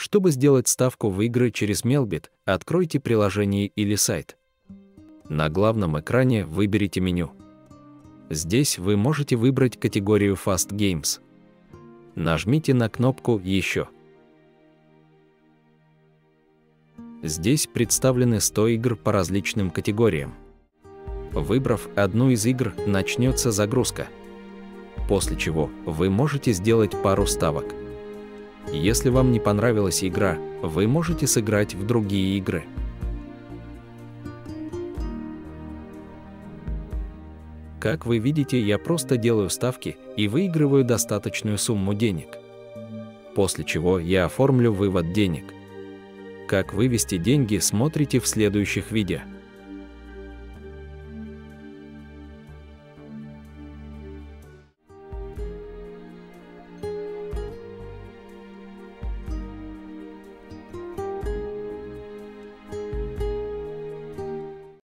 Чтобы сделать ставку в игры через Melbit, откройте приложение или сайт. На главном экране выберите меню. Здесь вы можете выбрать категорию Fast Games. Нажмите на кнопку «Еще». Здесь представлены 100 игр по различным категориям. Выбрав одну из игр, начнется загрузка, после чего вы можете сделать пару ставок. Если вам не понравилась игра, вы можете сыграть в другие игры. Как вы видите, я просто делаю ставки и выигрываю достаточную сумму денег. После чего я оформлю вывод денег. Как вывести деньги, смотрите в следующих видео.